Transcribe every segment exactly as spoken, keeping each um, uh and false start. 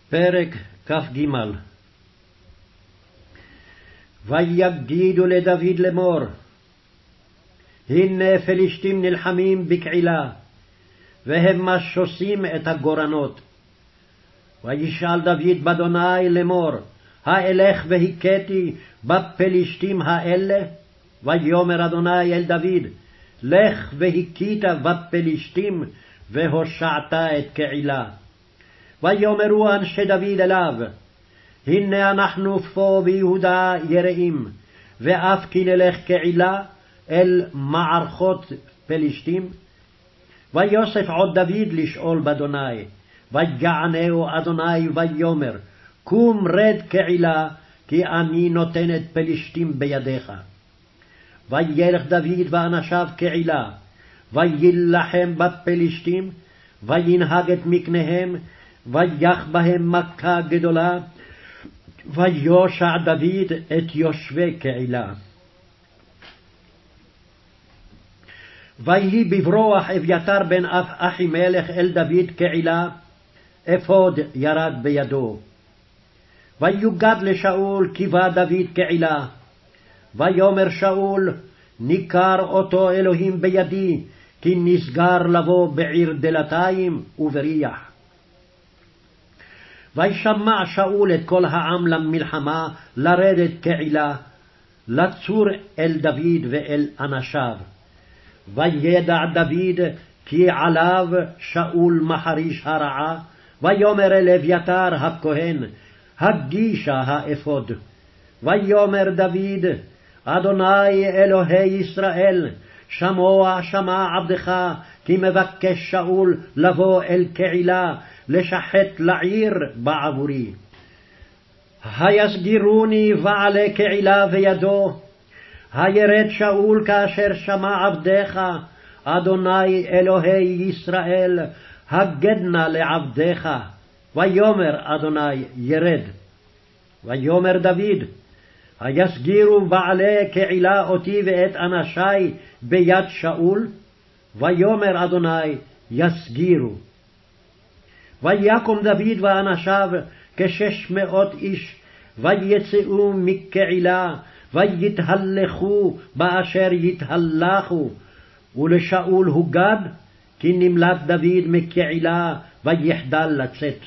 פרק כ"ג. ויגידו לדוד לאמור, הנה פלישתים נלחמים בקהילה, והם משוסים את הגורנות. וישאל דוד באדוני לאמור, האלך והכיתי בפלישתים האלה? ויאמר אדוני אל דוד, לך והכית בפלישתים, והושעת את קהילה. ויאמרו אנשי דוד אליו, הנה אנחנו פה ביהודה יראים, ואף כי נלך קהילה אל מערכות פלישתים. ויוסף עוד דוד לשאול באדוני, ויענהו אדוני ויאמר, קום רד קהילה, כי אני נותן את פלישתים בידיך. וילך דוד ואנשיו קהילה, ויילחם בפלישתים, וינהג את מקניהם, ויח בהם מכה גדולה, ויושע דוד את יושבי קהילה. ויהי בברוח אביתר בן אחימלך אל דוד קהילה, אפוד ירד בידו. ויוגד לשאול קיבה דוד קהילה. ויאמר שאול, ניכר אותו אלוהים בידי, כי נסגר לבוא בעיר דלתיים ובריח. וישמע שאול את כל העם למלחמה לרדת קהילה, לצור אל דוד ואל אנשיו. וידע דוד כי עליו שאול מחריש הרעה, ויאמר אל אביתר הכהן, הגישה האפוד. ויאמר דוד, אדוני אלוהי ישראל, שמוע שמע עבדך, כי מבקש שאול לבוא אל קהילה, לשחט לעיר בעבורי. היסגירוני ועלי קהילה וידו, הירד שאול כאשר שמע עבדך, אדוני אלוהי ישראל, הגדנה לעבדך. ויאמר אדוני ירד. ויאמר דוד, היסגירו בעלי קהילה אותי ואת אנשי ביד שאול? ויאמר אדוני יסגירו. ויקום דוד ואנשיו כשש מאות איש, ויצאו מקהילה, ויתהלכו באשר יתהלכו, ולשאול הוגד, כי נמלט דוד מקהילה, ויחדל לצאת.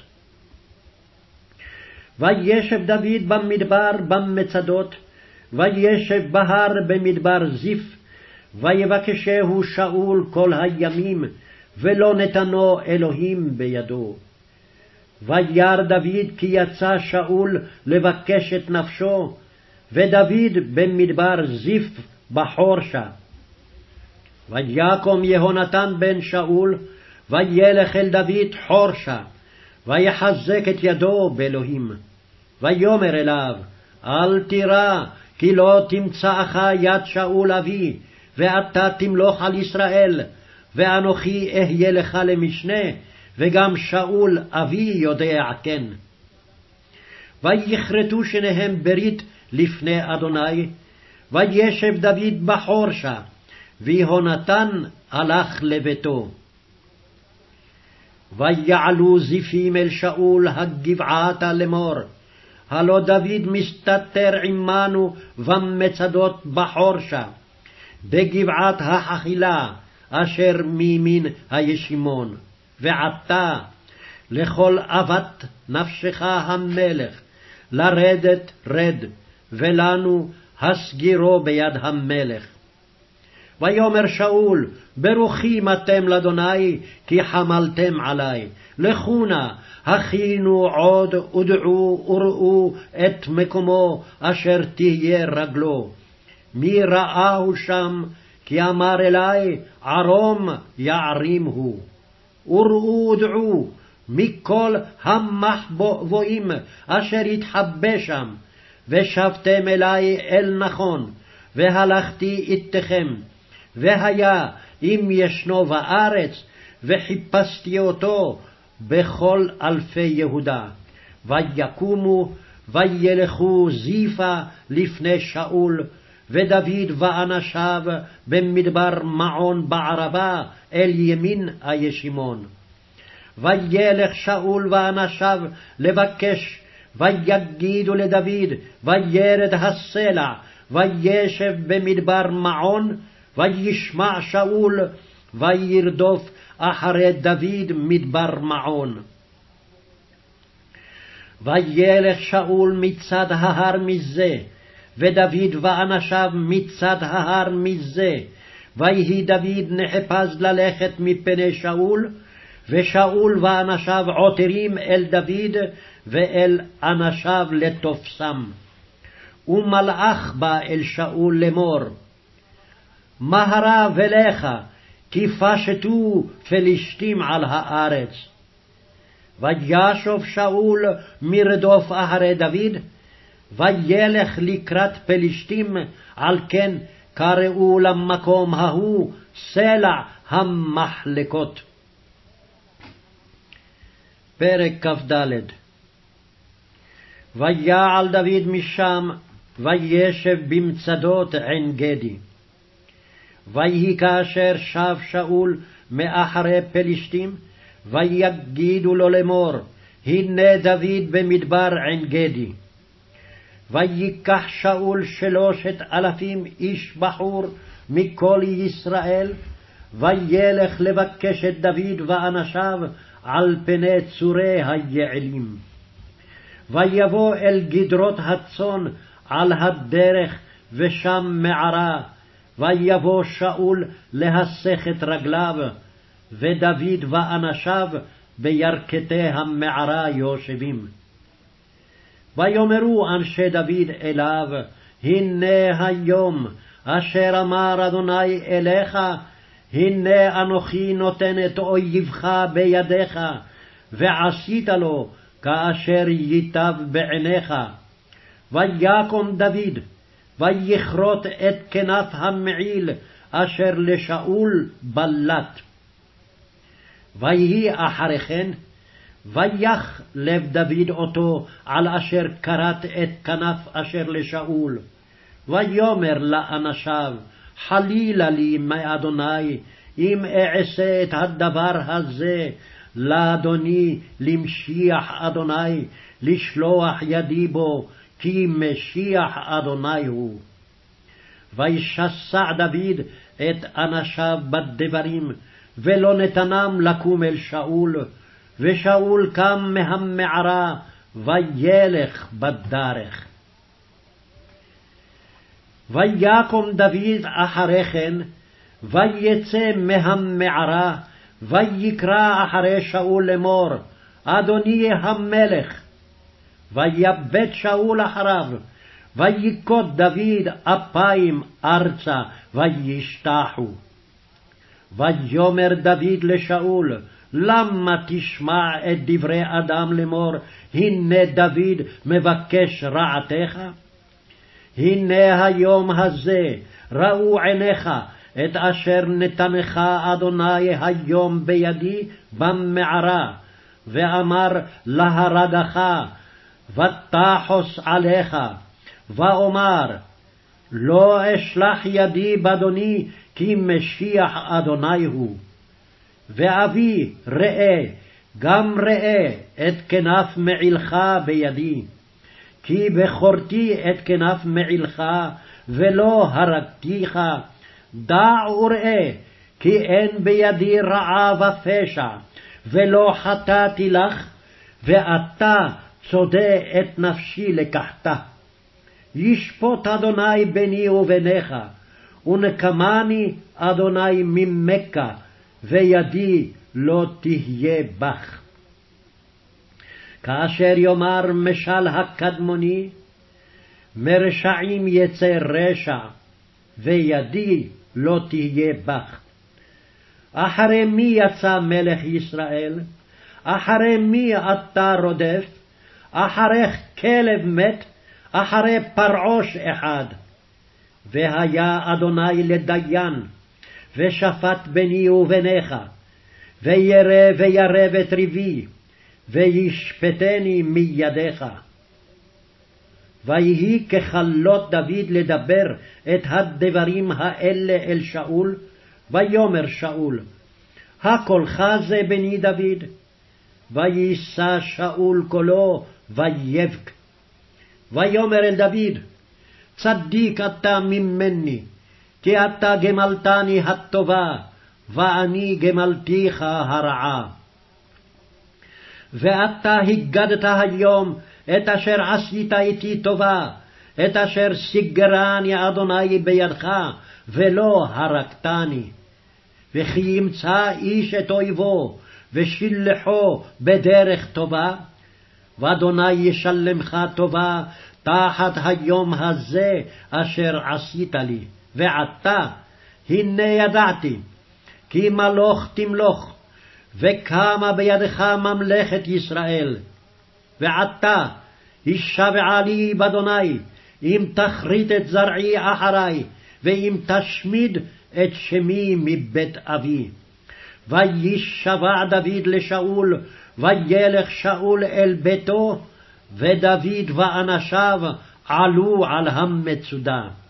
וישב דוד במדבר במצדות, וישב בהר במדבר זיף, ויבקשהו שאול כל הימים, ולא נתנו אלוהים בידו. וירא דוד כי יצא שאול לבקש את נפשו, ודוד במדבר זיף בחורשה. ויקום יהונתן בן שאול, וילך אל דוד חורשה, ויחזק את ידו באלוהים. ויאמר אליו, אל תירא, כי לא תמצאך יד שאול אבי, ואתה תמלוך על ישראל, ואנוכי אהיה לך למשנה, וגם שאול אבי יודע כן. ויכרתו שניהם ברית לפני אדוני, וישב דוד בחורשה, ויהונתן הלך לביתו. ויעלו זיפים אל שאול הגבעתה לאמור, הלא דוד מסתתר עמנו במצדות בחורשה, בגבעת החכילה, אשר מימין הישימון. ועתה לכל אבת נפשך המלך, לרדת רד, ולנו הסגירו ביד המלך. ויאמר שאול, ברוכים אתם לאדוני, כי חמלתם עלי. לכו נא, הכינו עוד ודעו וראו את מקומו אשר תהיה רגלו. מי ראהו שם, כי אמר אלי, ערום יערים הוא. וראו ודעו מכל המחבואים אשר יתחבא שם, ושבתם אלי אל נכון, והלכתי איתכם. והיה אם ישנו בארץ, וחיפשתי אותו בכל אלפי יהודה. ויקומו וילכו זיפה לפני שאול, ודוד ואנשיו במדבר מעון בערבה אל ימין הישימון. וילך שאול ואנשיו לבקש, ויגידו לדוד, וירד הסלע, וישב במדבר מעון, וישמע שאול, וירדוף אחרי דוד מדבר מעון. וילך שאול מצד ההר מזה, ודוד ואנשיו מצד ההר מזה, ויהי דוד נחפז ללכת מפני שאול, ושאול ואנשיו עותרים אל דוד ואל אנשיו לתופסם. ומלאך בא אל שאול לאמור, מהרה ולך, כי פשטו פלישתים על הארץ. וישוב שאול מרדוף אחרי דוד, וילך לקראת פלישתים, על כן קראו למקום ההוא סלע המחלקות. פרק כ"ד. ויעל דוד משם, וישב במצדות עין גדי. ויהי כאשר שב שאול מאחרי פלישתים, ויגידו לו לאמור, הנה דוד במדבר עין גדי. ויקח שאול שלושת אלפים איש בחור מכל ישראל, וילך לבקש את דוד ואנשיו על פני צורי היעלים. ויבוא אל גדרות הצאן על הדרך, ושם מערה, ויבוא שאול להסך את רגליו, ודוד ואנשיו בירכתי המערה יושבים. ויאמרו אנשי דוד אליו, הנה היום אשר אמר אדוני אליך, הנה אנוכי נותן את אויבך בידיך, ועשית לו כאשר ייטב בעיניך. ויקום דוד, ויכרות את כנף המעיל אשר לשאול בלט. ויהי אחרי כן, ויח לב דוד אותו על אשר כרת את כנף אשר לשאול. ויאמר לאנשיו, חלילה לי מאדוני, אם אעשה את הדבר הזה לאדוני, למשיח אדוני, לשלוח ידי בו, כי משיח אדוני הוא. וישסע דוד את אנשיו בדברים, ולא נתנם לקום אל שאול, ושאול קם מהמערה, וילך בדרך. ויקום דוד אחרי כן, ויצא מהמערה, ויקרא אחרי שאול לאמור, אדוני המלך. ויבט שאול אחריו, ויקוד דוד אפיים ארצה, וישתחו. ויאמר דוד לשאול, למה תשמע את דברי אדם לאמור, הנה דוד מבקש רעתך? הנה היום הזה ראו עיניך את אשר נתנך אדוני היום בידי במערה, ואמר להרגך, ותחוס עליך, ואומר, לא אשלח ידי באדוני, כי משיח אדוני הוא. ואבי ראה, גם ראה את כנף מעילך בידי, כי בכורתי את כנף מעילך, ולא הרגתיך. דע וראה, כי אין בידי רעה ופשע, ולא חטאתי לך, ואתה צודה את נפשי לקחתה. ישפוט אדוני ביני וביניך, ונקמני אדוני ממכה, וידי לא תהיה בך. כאשר יאמר משל הקדמוני, מרשעים יצא רשע, וידי לא תהיה בך. אחרי מי יצא מלך ישראל? אחרי מי אתה רודף? אחרי כלב מת? אחרי פרעוש אחד. והיה אדוני לדיין, ושפט ביני וביניך, וירא וירב את ריבי, וישפטני מידיך. ויהי ככלות דוד לדבר את הדברים האלה אל שאול, ויאמר שאול, הקולך זה בני דוד? ויישא שאול קולו ויבק. ויאמר אל דוד, צדיק אתה ממני, כי אתה גמלתני הטובה, ואני גמלתיך הרעה. ואתה הגדת היום את אשר עשית איתי טובה, את אשר סגרני אדוני בידך, ולא הרגתני. וכי ימצא איש את אויבו, ושלחו בדרך טובה, ואדוני ישלמך טובה תחת היום הזה אשר עשית לי. ועתה, הנה ידעתי, כי מלוך תמלוך, וקמה בידך ממלכת ישראל. ועתה, הישבעה לי באדוני, אם תכרית את זרעי אחרי, ואם תשמיד את שמי מבית אבי. וישבע דוד לשאול, וילך שאול אל ביתו, ודוד ואנשיו עלו על המצודה.